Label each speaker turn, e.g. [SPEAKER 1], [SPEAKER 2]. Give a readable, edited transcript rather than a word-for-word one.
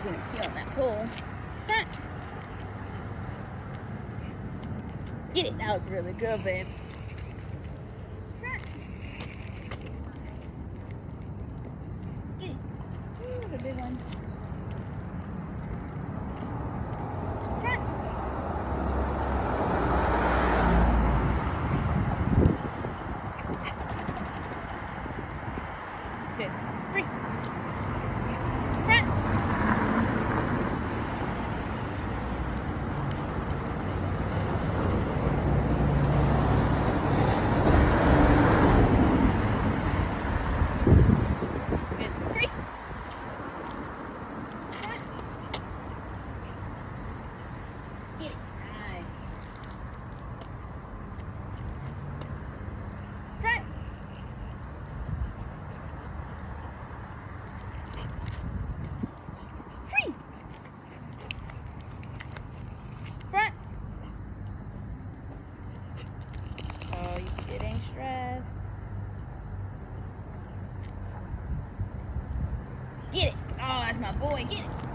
[SPEAKER 1] gonna pee on that pole. Front. Get it. That was really good, babe. Front. Get it. Ooh, the big one. Front. Good. Free. Front. Good. Free. Front. Get it. Nice. Front. Free. Front. Oh, you getting stressed. Get it. Oh, that's my boy. Get it.